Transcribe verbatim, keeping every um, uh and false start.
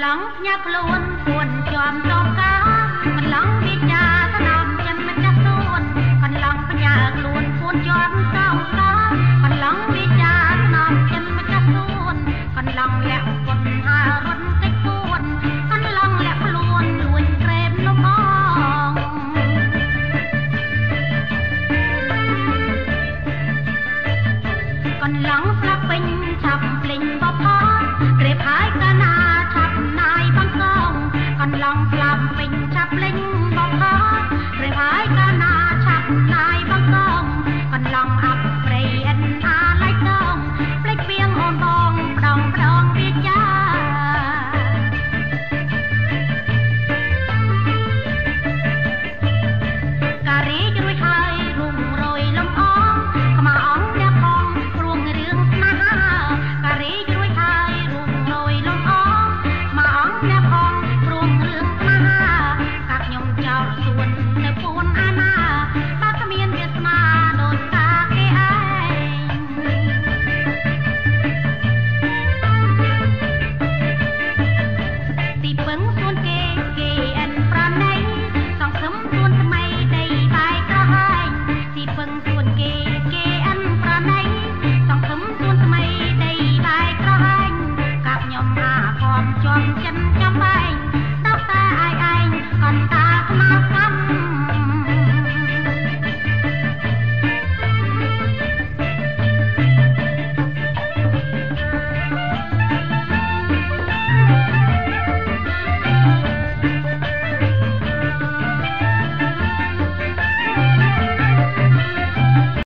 ឡងញ៉ាខ្លួនពួនជាប់តកាកន្លងវិជាស្នំចិនមិនចាស់សួនកន្លងបញ្ញាខ្លួនពួនជាប់តកាកន្លងវិជាស្នំចិនមិនចាស់សួនកន្លងលាក់ពុនហារុនតិចពួនកន្លងលាក់ខ្លួនលួចក្រែមលំអងកន្លងស្លាប់ពេញឆាប់ភ្លេងបផតក្រេបហើយកណាឆាប់ណាយបងកងកន្លងស្លាប់ពេញឆាប់ភ្លេងបផតក្រេបហើយកណាឆាប់ណាយបងកងកន្លងអាប់ព្រៃអិនអាឡៃកងភ្លេចពីងអូនបងផ្ដងផ្ដងវាចាការីជួយហើយរុំរយលំអងខ្មៅអងអ្នកផងព្រួងរឿងស្នេហាការីជួយហើយរុំរយលំអងខ្មៅអងអ្នកផងព្រួងរឿងស្នេហាកាក់ខ្ញុំចោលសួននៅពួនអាណាបើគ្មានវាសនាដូចតាគេឯងទីពឹងសួនគេគេអិនប្រណីសង្ឃឹមសួនថ្មីដីបាយក្រហាញទីពឹងសួនគេគេអិនប្រណីសង្ឃឹមសួនថ្មីដីបាយក្រហាញកាប់ខ្ញុំអាខំជាប់ចិនចាំបា